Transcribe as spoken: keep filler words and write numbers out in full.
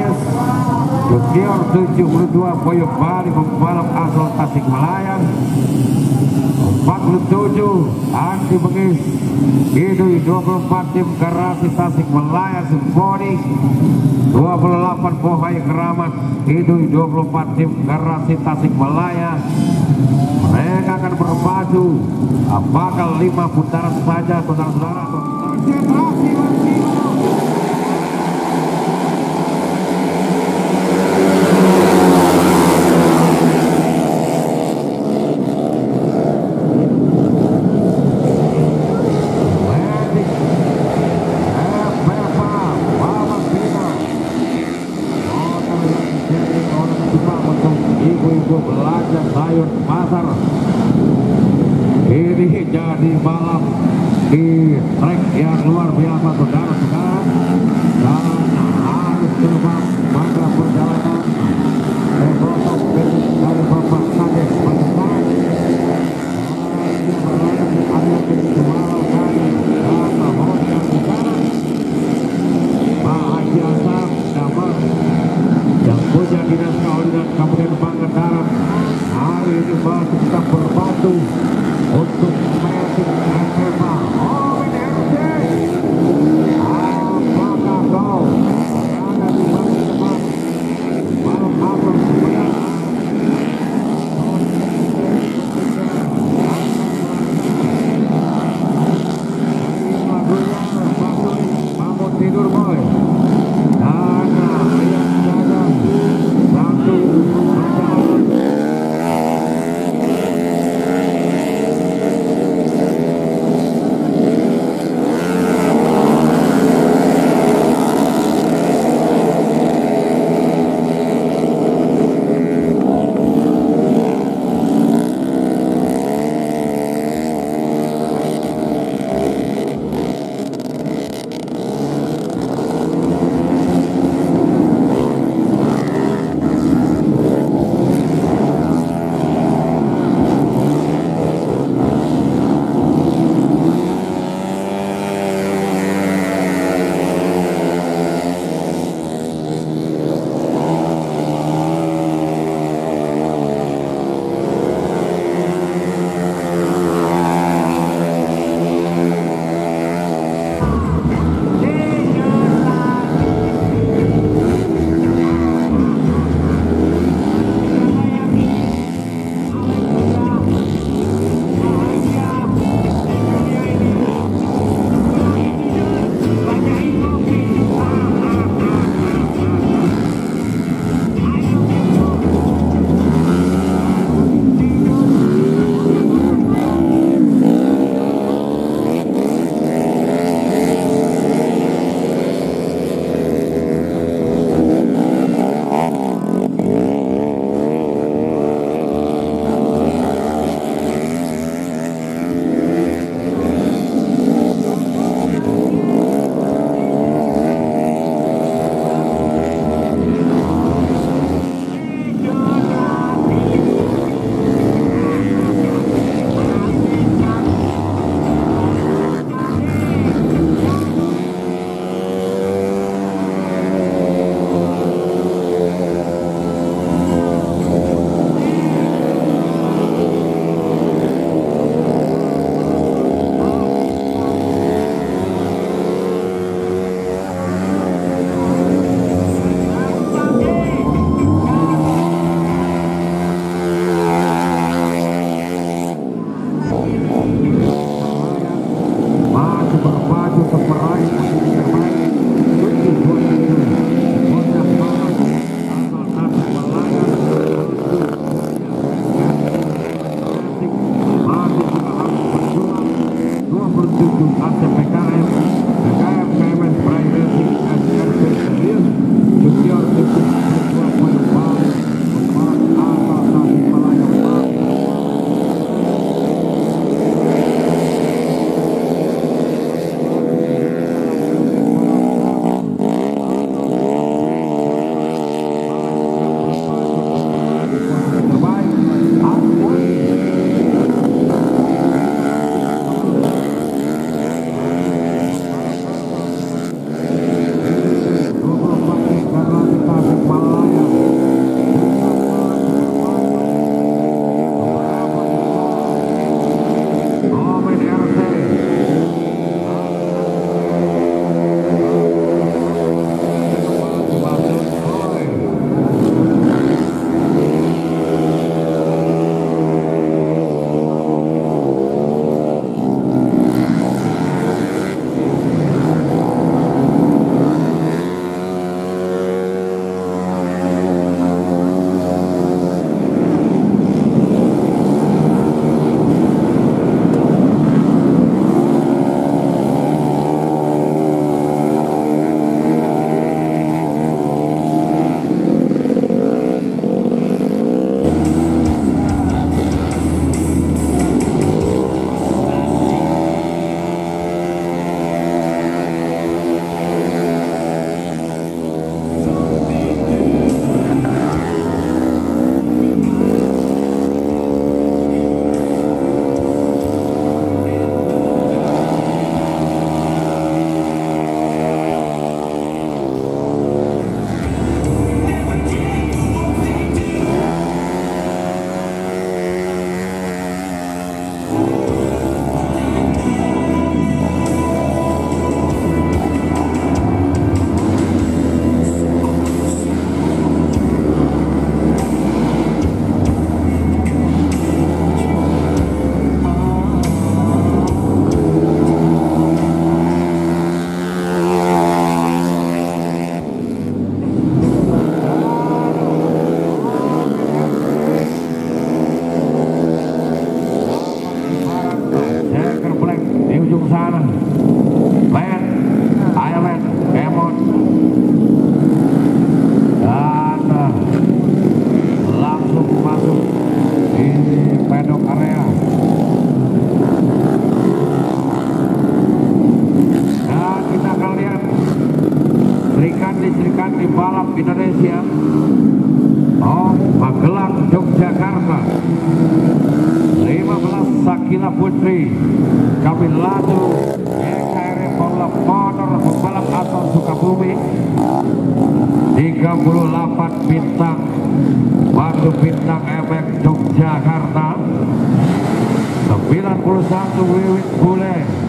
Bengis. Junior tujuh puluh dua Boyolali pembalap asal Tasikmalaya. Empat puluh tujuh Andi Bengis. Itu dua puluh empat tim Garasi Tasikmalaya Semponi. Dua puluh delapan Bohai Keramat. Itu dua puluh empat tim Garasi Tasikmalaya. Mereka akan berpacu apakah lima putaran saja, saudara-saudara. Belanja sayur pasar ini jadi balap di trek yang luar biasa, saudara-saudara, dan harus terbang pada perjalanan protokol dari Bapak Kades Panjang berada di area Kejualan kali dan mohon yang bicara Pak Haji Asam dapat yang punya dinas koordinat Kabupaten Pangandaran hari ini masih kita berbantu untuk meeting S M A. Oh, ini R C. Apakah kau berada di bagian depan balap abang sebenarnya? Bangun tidur boy. Dan yang jaga satu Indonesia, oh Magelang Yogyakarta. Lima belas Sakila Putri Kamilado E K R Paula Motor pembalap asal Sukabumi. Tiga puluh delapan Bintang Batu Bintang M X Yogyakarta. Sembilan puluh satu Wiwit Bule